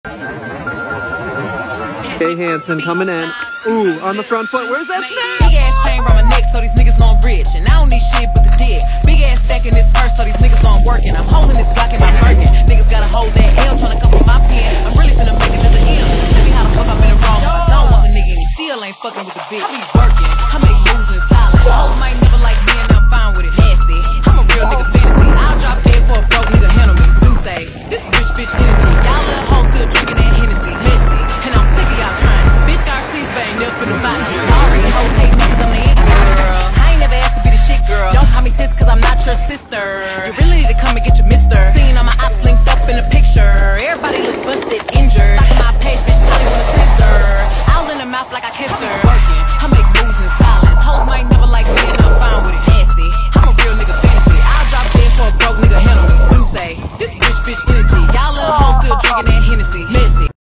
Hey Hanson coming in. Ooh, on the front foot. Where's that snap? Big ass chain around my neck so these niggas know I'm rich. And I don't need shit but the dick. Big ass stack in this purse so these niggas know I'm working. I'm holding this Glock in my Birkin. Niggas gotta hold that L tryna come from my pen. I'm really finna make it to the end. Tell me how the fuck I'm in the wrong. I don't want the nigga and he still ain't fucking with the bitch. I be working. I make moves in silence. Hoes might never like me and I'm fine with it. Nasty. I'm a real nigga fantasy. I'll drop dead for a broke nigga handle me. Do say this rich bitch energy. Y'all little hoes still drinking that Hennessy. Messy. And I'm sick of y'all trying. Bitch got receipts but ain't never finna buy shit. Sorry, hoes hate me cause I'm the it girl. I ain't never asked to be the shit girl. Don't call me sis cause I'm not your sister. You really need to come and get your mister. Seen all my ops linked up in a picture. Everybody look busted, injured. Stalking my page, bitch probably wanna censor. Owl in the mouth like I kissed her. Working, I make moves in silence. Hoes might never like me and I'm fine with it. Nasty, I'm a real nigga fantasy. I'll drop dead for a broke nigga handle me. Do say, this rich bitch energy. Y'all little hoes still drinking that Hennessy. Messy.